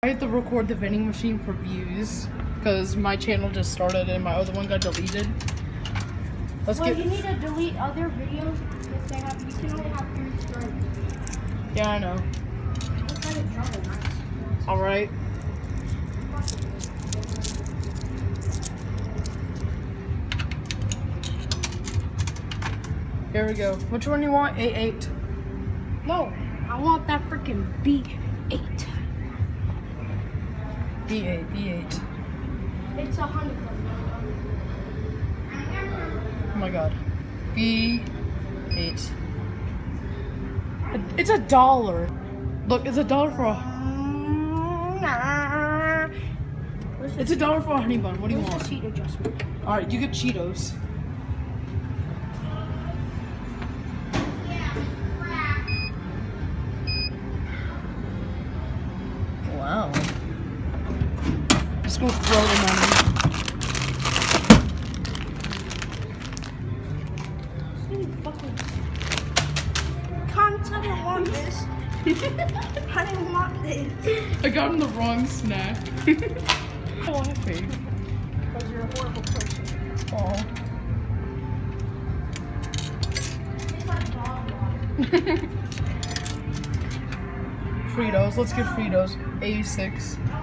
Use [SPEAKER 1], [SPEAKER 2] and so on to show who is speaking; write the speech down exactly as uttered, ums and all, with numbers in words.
[SPEAKER 1] I have to record the vending machine for views because my channel just started and my other one got deleted. Let's
[SPEAKER 2] well,
[SPEAKER 1] get.
[SPEAKER 2] You need to delete other videos because they have. You can only have three strikes.
[SPEAKER 1] Yeah, I know.
[SPEAKER 2] What kind of trouble, nice.
[SPEAKER 1] All right. Here we go. Which one do you want? A eight.
[SPEAKER 2] No, I want that freaking B eight.
[SPEAKER 1] B eight. B eight.
[SPEAKER 2] It's a hundred.
[SPEAKER 1] Oh my god. B eight. It's a dollar. Look, it's a dollar for a. It's a dollar for a honey bun. What do you
[SPEAKER 2] Where's
[SPEAKER 1] want?
[SPEAKER 2] the seat adjustment?
[SPEAKER 1] All right, you get Cheetos. Wow. Just gonna throw them on me.
[SPEAKER 2] Cunt, I didn't want this. I didn't want this.
[SPEAKER 1] I got him the wrong snack. I want to pay.
[SPEAKER 2] Because you're a horrible person.
[SPEAKER 1] Oh.
[SPEAKER 2] Tastes like dog water.
[SPEAKER 1] Fritos. Let's get Fritos. eighty-six.